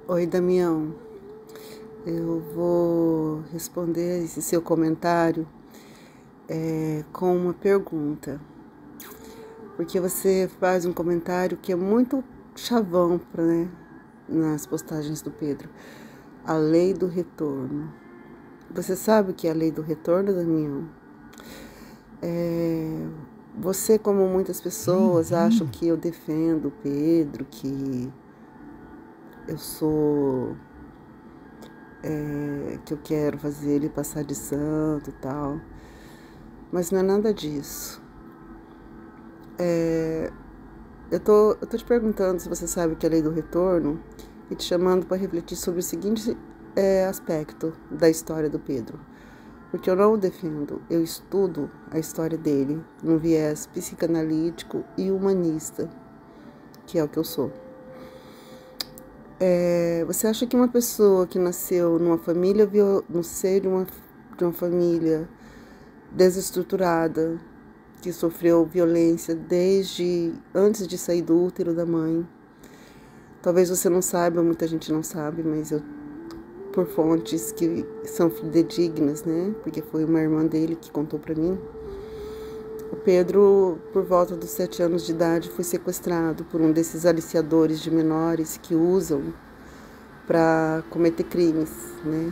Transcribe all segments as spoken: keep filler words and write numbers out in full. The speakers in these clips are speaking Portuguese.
Oi, Damião. Eu vou responder esse seu comentário é, com uma pergunta, porque você faz um comentário que é muito chavão, pra, né, nas postagens do Pedro. A lei do retorno. Você sabe o que é a lei do retorno, Damião? É, você, como muitas pessoas, acham que eu defendo o Pedro, que eu sou... É, que eu quero fazer ele passar de santo e tal. Mas não é nada disso. É, eu, tô, eu tô te perguntando se você sabe o que é a lei do retorno e te chamando para refletir sobre o seguinte é, aspecto da história do Pedro. Porque eu não o defendo, eu estudo a história dele num viés psicanalítico e humanista, que é o que eu sou. É, você acha que uma pessoa que nasceu numa família, no seio de uma, de uma família desestruturada, que sofreu violência desde antes de sair do útero da mãe, talvez você não saiba, muita gente não sabe, mas eu, por fontes que são fidedignas, né, porque foi uma irmã dele que contou para mim, o Pedro, por volta dos sete anos de idade, foi sequestrado por um desses aliciadores de menores que usam para cometer crimes, né?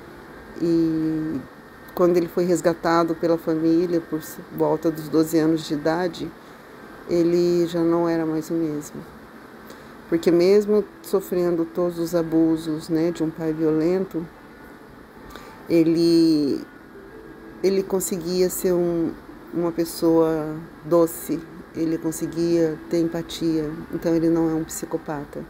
E quando ele foi resgatado pela família por volta dos doze anos de idade, ele já não era mais o mesmo. Porque mesmo sofrendo todos os abusos, né, de um pai violento, ele, ele conseguia ser um, uma pessoa doce, ele conseguia ter empatia, então ele não é um psicopata.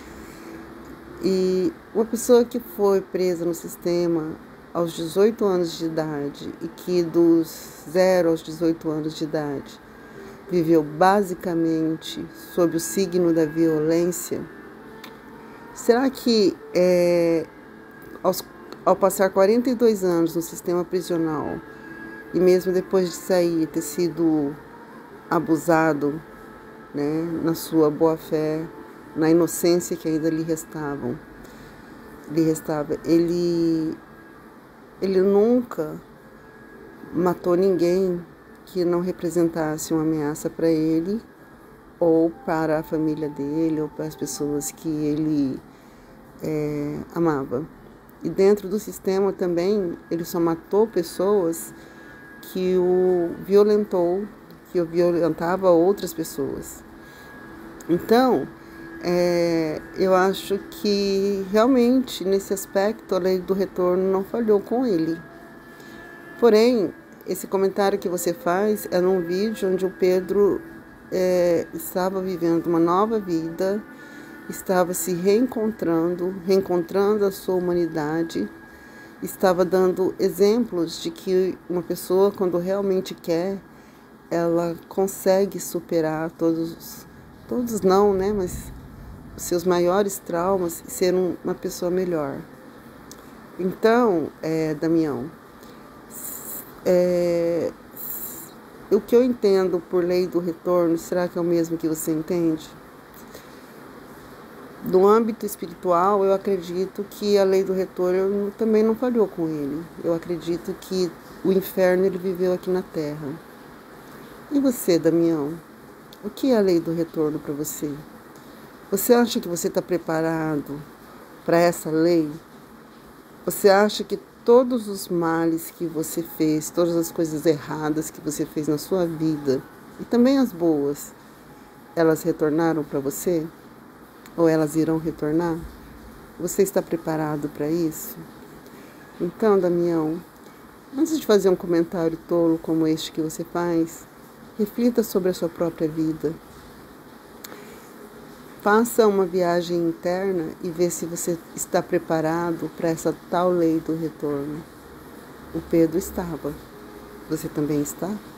E uma pessoa que foi presa no sistema aos dezoito anos de idade e que dos zero aos dezoito anos de idade viveu basicamente sob o signo da violência, será que é, aos, ao passar quarenta e dois anos no sistema prisional e mesmo depois de sair ter sido abusado, né, na sua boa-fé, na inocência que ainda lhe restavam, lhe restava, ele, ele nunca matou ninguém que não representasse uma ameaça para ele ou para a família dele ou para as pessoas que ele é, amava. E dentro do sistema também ele só matou pessoas que o violentou, que o violentava outras pessoas. Então, é, eu acho que realmente nesse aspecto a lei do retorno não falhou com ele. Porém, esse comentário que você faz é num vídeo onde o Pedro é, estava vivendo uma nova vida, estava se reencontrando, reencontrando a sua humanidade, estava dando exemplos de que uma pessoa, quando realmente quer, ela consegue superar todos, todos não, né, mas os seus maiores traumas e ser um, uma pessoa melhor. Então, é, Damião, é, o que eu entendo por lei do retorno, será que é o mesmo que você entende? No âmbito espiritual, eu acredito que a lei do retorno também não falhou com ele. Eu acredito que o inferno ele viveu aqui na Terra. E você, Damião? O que é a lei do retorno para você? Você acha que você está preparado para essa lei? Você acha que todos os males que você fez, todas as coisas erradas que você fez na sua vida, e também as boas, elas retornaram para você? Ou elas irão retornar? Você está preparado para isso? Então, Damião, antes de fazer um comentário tolo como este que você faz, reflita sobre a sua própria vida. Faça uma viagem interna e vê se você está preparado para essa tal lei do retorno. O Pedro estava. Você também está?